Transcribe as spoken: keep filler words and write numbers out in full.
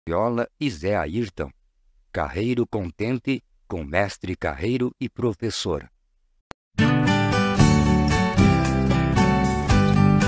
Viola e Zé Ayrton. Carreiro contente com mestre carreiro e professor.